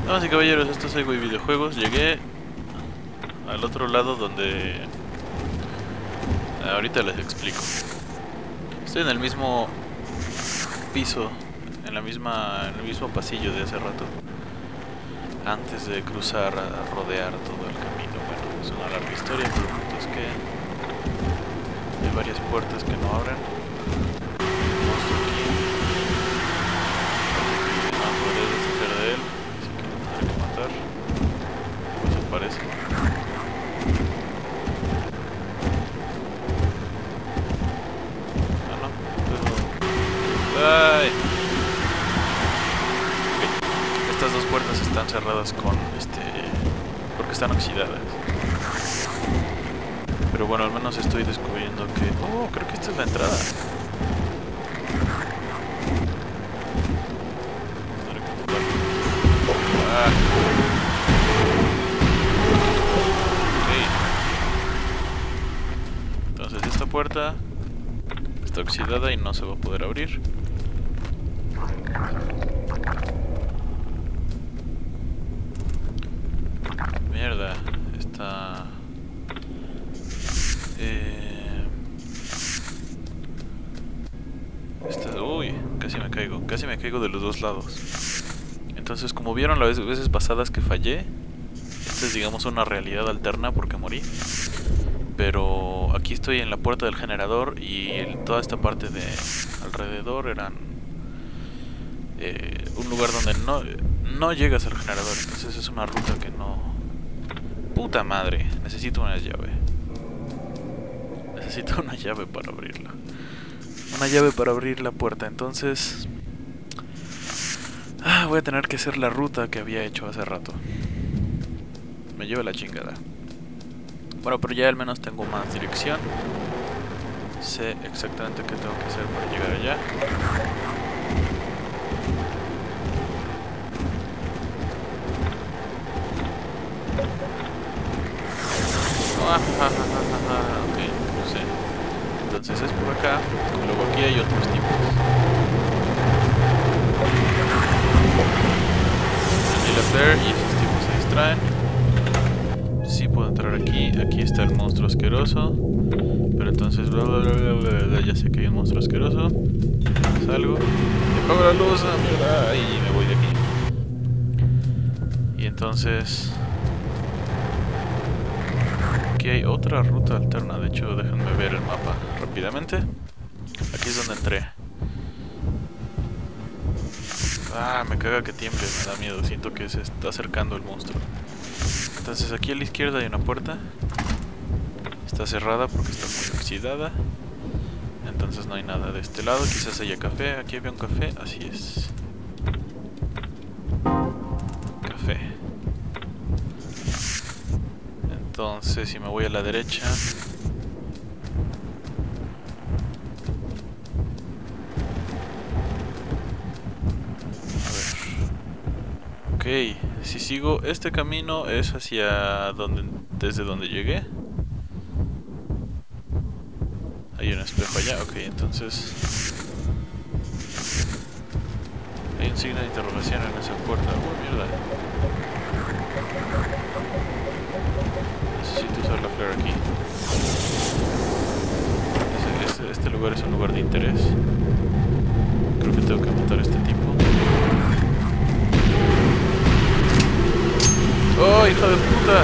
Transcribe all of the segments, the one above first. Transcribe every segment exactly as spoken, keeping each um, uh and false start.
Damas y caballeros, esto es Highway Videojuegos. Llegué al otro lado donde... Ahorita les explico. Estoy en el mismo piso, en la misma, en el mismo pasillo de hace rato, antes de cruzar a rodear todo el camino. Bueno, es una larga historia, pero el punto es que hay varias puertas que no abren. Monstruo aquí. No podré deshacer de él, así que lo tendré que matar. Pues aparece. Ah, no, puedo... ¡Ay! Okay. Estas dos puertas están cerradas con este... porque están oxidadas. Pero bueno, al menos estoy descubriendo que... Oh, creo que esta es la entrada. Ah. Okay. Entonces esta puerta está oxidada y no se va a poder abrir. Mierda, está... Eh... Esta... Uy, casi me caigo, casi me caigo de los dos lados. Entonces, como vieron las veces pasadas que fallé, esta es, digamos, una realidad alterna porque morí. Pero aquí estoy en la puerta del generador y el, toda esta parte de alrededor eran eh, un lugar donde no, no llegas al generador. Entonces es una ruta que no... Puta madre, necesito una llave. Necesito una llave para abrirla. Una llave para abrir la puerta, entonces... Ah, voy a tener que hacer la ruta que había hecho hace rato. Me lleva la chingada. Bueno, pero ya al menos tengo más dirección. Sé exactamente qué tengo que hacer para llegar allá. Ah, ja, ja, ja, ja. Ok, no sé. Entonces es por acá. Y luego aquí hay otros tipos. Y la flare y esos tipos se distraen. Sí puedo entrar aquí. Aquí está el monstruo asqueroso. Pero entonces bla bla bla bla bla, bla. Ya sé que hay un monstruo asqueroso. Salgo. Me apago la luz. Ah, mierda. Y me voy de aquí. Y entonces... Aquí hay otra ruta alterna. De hecho, déjenme ver el mapa rápidamente. Aquí es donde entré. Ah, me caga que tiemble, me da miedo. Siento que se está acercando el monstruo. Entonces aquí a la izquierda hay una puerta. Está cerrada porque está muy oxidada. Entonces no hay nada de este lado. Quizás haya café. Aquí había un café. Así es. Café. Entonces si me voy a la derecha... Ok, si sigo este camino es hacia donde, desde donde llegué. Hay un espejo allá, ok, entonces hay un signo de interrogación en esa puerta. Oh, mierda. Necesito usar la flare aquí. Este, este, este lugar es un lugar de interés. Creo que tengo que matar a este tipo. ¡Oh, hija de puta!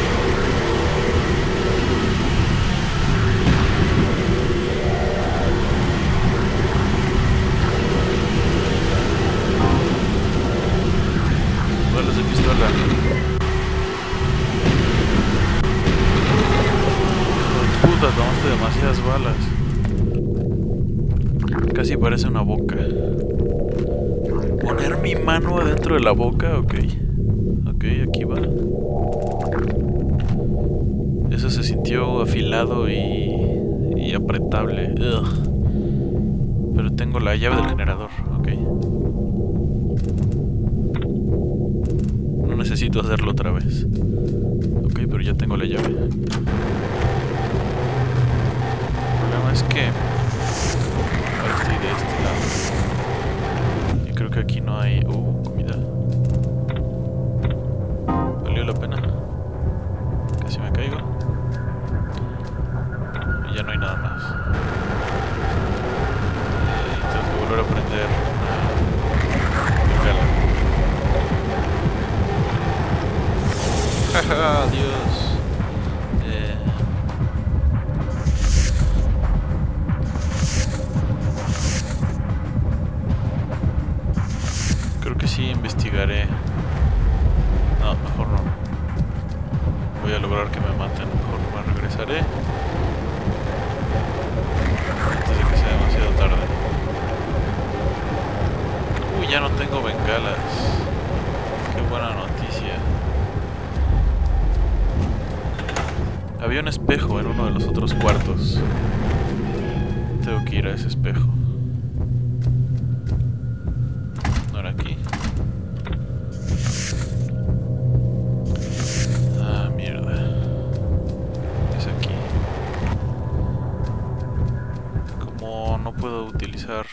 Balas de pistola. Hijo de puta, tomaste demasiadas balas. Casi parece una boca. ¿Poner mi mano adentro de la boca? Ok. Ok, aquí va. Eso se sintió afilado y, y apretable. Ugh. Pero tengo la llave del generador, ok. No necesito hacerlo otra vez. Ok, pero ya tengo la llave. El problema es que ahora estoy de este lado. Y creo que aquí no hay... Uh, comida. la pena. Casi me caigo. Y ya no hay nada más. Eh, tengo que volver a prender una bengala. Jaja, adiós. Eh... Creo que sí investigaré. No, mejor no. Voy a lograr que me maten. Mejor me regresaré antes de que sea demasiado tarde. Uy, ya no tengo bengalas. Qué buena noticia. Había un espejo en uno de los otros cuartos. Tengo que ir a ese espejo. No era aquí. Ah, mierda. Es aquí. Como no puedo utilizar...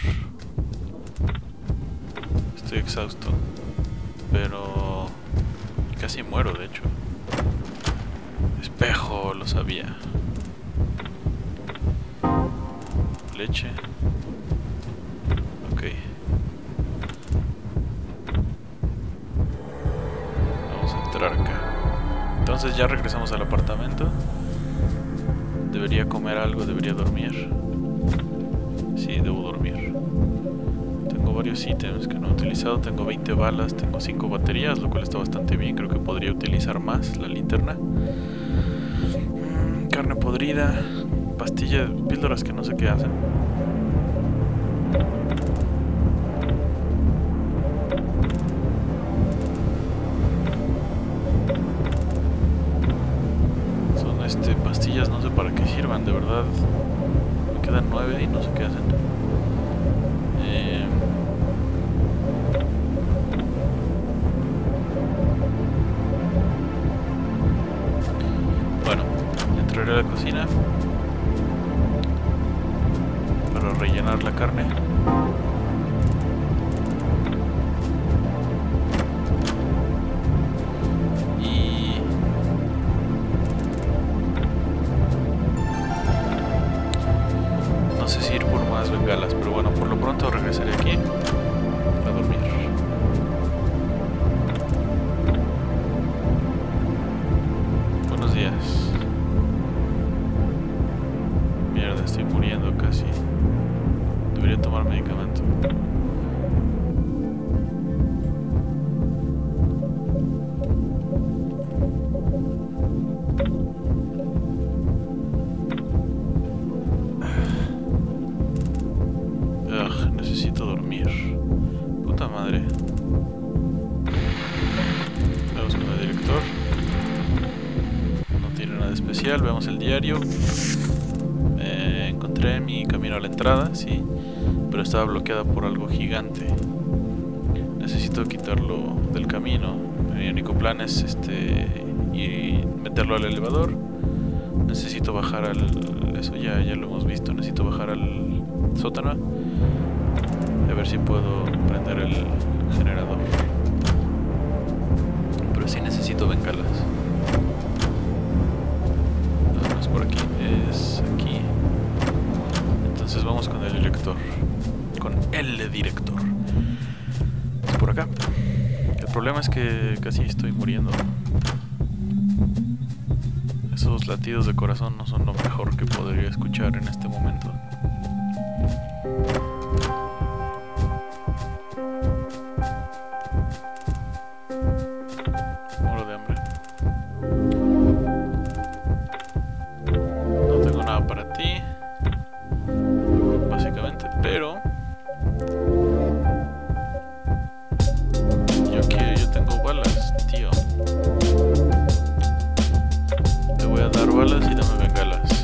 Estoy exhausto. Pero... casi muero, de hecho. Espejo, lo sabía. Leche. Ok. Vamos a entrar acá. Entonces ya regresamos al apartamento. Debería comer algo, debería dormir. Sí, debo dormir. Tengo varios ítems que no he utilizado. Tengo veinte balas, tengo cinco baterías, lo cual está bastante bien. Creo que podría utilizar más la linterna. Mm, carne podrida. Pastillas, píldoras que no sé qué hacen. Son este pastillas, no sé para qué sirvan, de verdad. Me quedan nueve y no sé qué hacen. Eh... Bueno, entraré a la cocina para rellenar la carne. Y no sé si ir por más bengalas, pero bueno, por lo pronto regresaré aquí a dormir. Buenos días. Mierda, estoy muriendo casi. Debería tomar medicamento. Ugh, necesito dormir. Puta madre. Vamos con el director. No tiene nada especial. Veamos el diario. Eh, encontré mi camino a la entrada, sí, pero estaba bloqueada por algo gigante. Necesito quitarlo del camino. Mi único plan es este y meterlo al elevador. Necesito bajar al... eso ya, ya lo hemos visto. Necesito bajar al sótano. A ver si puedo prender el generador. Pero sí necesito bengalas. No, no es por aquí, es aquí. Entonces vamos con el director. Con el director. Es por acá. El problema es que casi estoy muriendo. Esos latidos de corazón no son lo mejor que podría escuchar en este momento. Muero de hambre. No tengo nada para ti, básicamente, pero yo que yo tengo balas, tío. Te voy a dar balas y dame bengalas.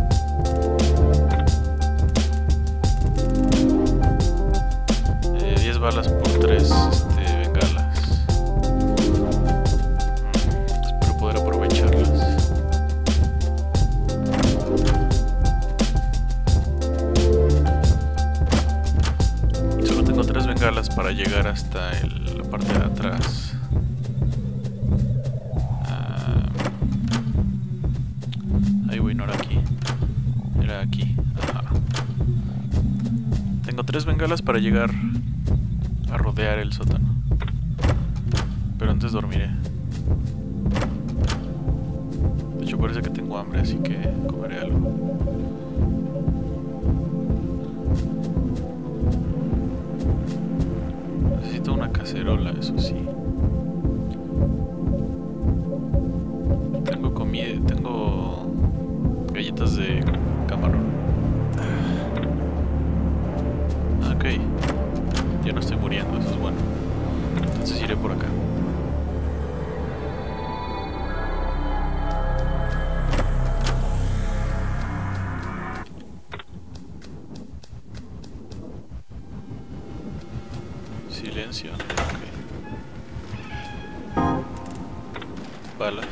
Eh, diez balas por tres este, bengalas. Mm, espero poder aprovecharlas. Solo tengo tres bengalas para llegar hasta el, la parte de atrás. Tengo tres bengalas para llegar a rodear el sótano. Pero antes dormiré. De hecho parece que tengo hambre, así que comeré algo. Necesito una cacerola, eso sí. Tengo comida, tengo galletas de camarón. Ok, ya no estoy muriendo, eso es bueno. Entonces iré por acá. Silencio, ok. Balas.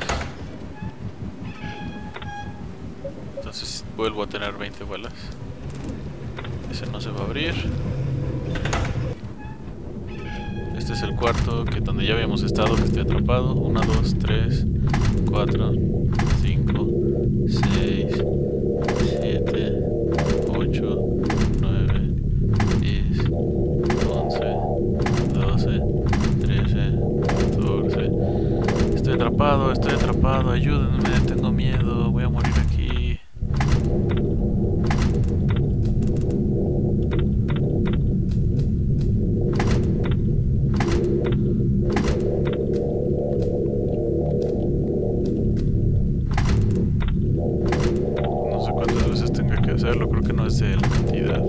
Entonces vuelvo a tener veinte balas. Ese no se va a abrir. Este es el cuarto, que donde ya habíamos estado, que estoy atrapado. uno, dos, tres, cuatro, cinco, seis, siete, ocho, nueve, diez, once, doce, trece, catorce. Estoy atrapado, estoy atrapado, ayúdenme, tengo miedo, voy a morir aquí. No sé cuántas veces tenga que hacerlo, creo que no es de la cantidad.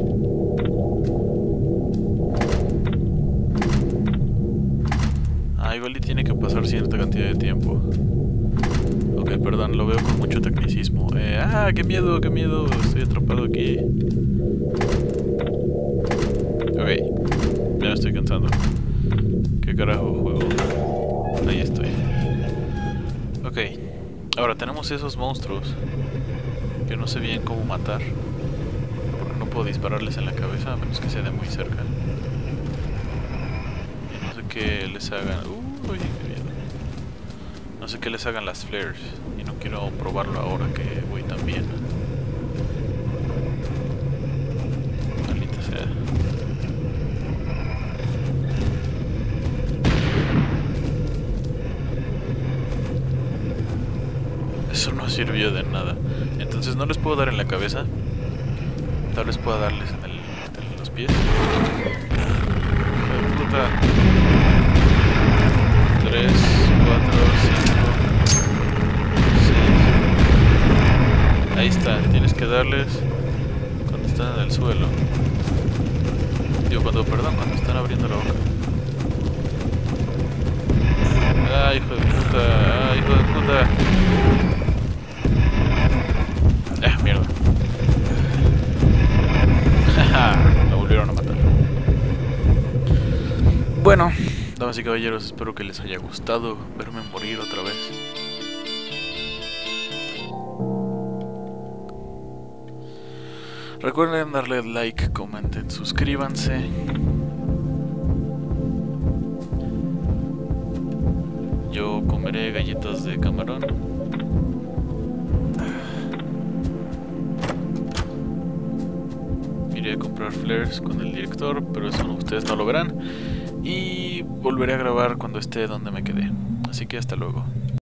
Ah, igual y tiene que pasar cierta cantidad de tiempo. Ok, perdón, lo veo con mucho tecnicismo. Eh, ah, qué miedo, qué miedo, estoy atrapado aquí. Ok, ya me estoy cansando. ¿Qué carajo juego? Ahí estoy. Ok, ahora tenemos esos monstruos que no sé bien cómo matar, porque no puedo dispararles en la cabeza a menos que sea de muy cerca. Y no sé qué les hagan. Uy, qué miedo. No sé qué les hagan las flares y no quiero probarlo ahora que voy tan bien. Maldita sea. Eso no sirvió de nada. Entonces no les puedo dar en la cabeza. Tal vez pueda darles en, el, en los pies. Hijo de puta. tres, cuatro, cinco, seis. Ahí está. Tienes que darles cuando están en el suelo. Digo, cuando, perdón, cuando están abriendo la boca. Ah, hijo de puta. Ah, hijo de puta. Eh, mierda. Me volvieron a matar. Bueno, damas y caballeros, espero que les haya gustado verme morir otra vez. Recuerden darle like, comenten, suscríbanse. Yo comeré galletas de camarón. Iré a comprar flares con el director, pero eso ustedes no lo verán. Y volveré a grabar cuando esté donde me quedé. Así que hasta luego.